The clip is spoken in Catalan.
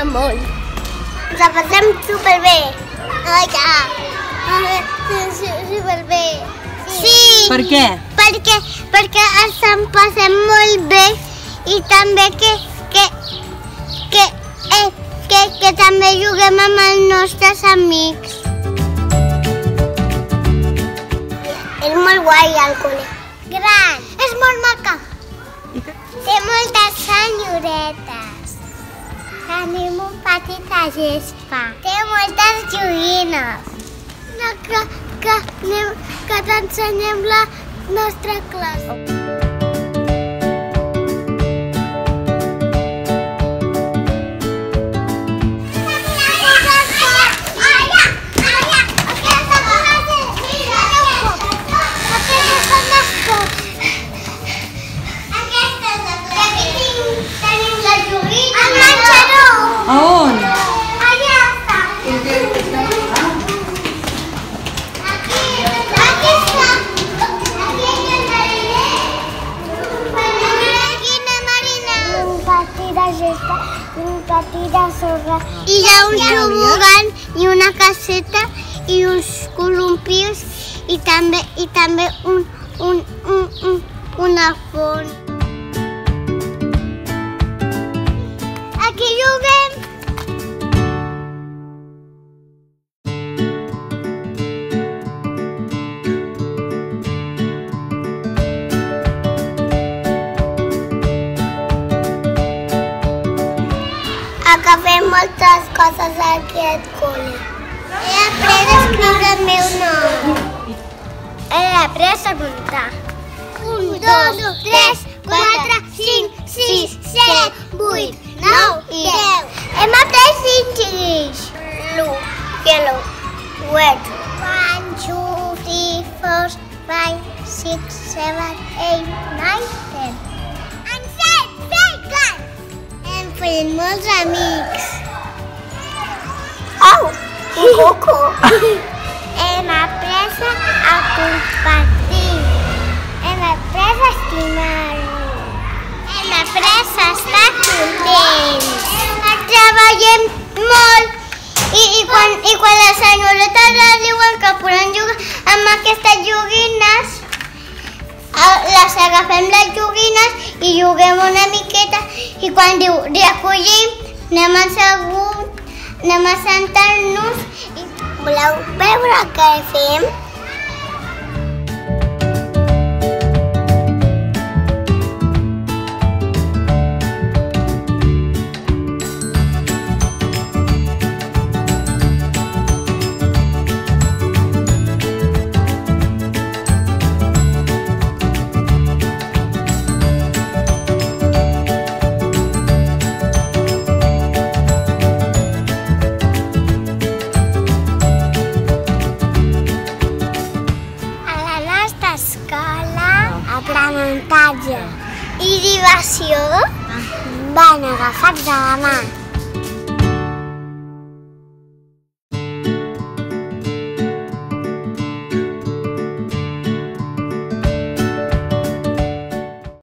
molt. Ens la passem superbé. Superbé. Sí. Per què? Perquè ens en passem molt bé i també que també juguem amb els nostres amics. És molt guai el col·le. Gran. És molt maca. Té moltes senyoretes. Tenim un pati de gespa. Té moltes joguines. Que t'ensenyem la nostra classe. A on? Allà està. Aquí està. Aquí andaré. Quina Marina? Un patí de gespa, un patí de sorra. I hi ha un tobogan i una caseta i uns columpios i també una font. Aquí juguem. Agafem moltes coses a aquest col·le. He après a escriure el meu nom. He après a muntar. 1, 2, 3, 4, 5, 6, 7, 8, 9 i 10. Hem après English. Blue, yellow, red. 1, 2, 3, 4, 5, 6, 7, 8, 9, 10. And 7 seconds. Hem fet molts amics. Au, un coco. Hem après a compartir. Hem après a estimar-nos. Hem après a estar contents. Treballem molt i quan les senyoretes les diuen que podem jugar amb aquestes joguines, les agafem les joguines i juguem una miqueta i quan diu recollim anem a sentar-nos. Voleu veure què fem? Aprenentatge i diversió van agafats de la mà.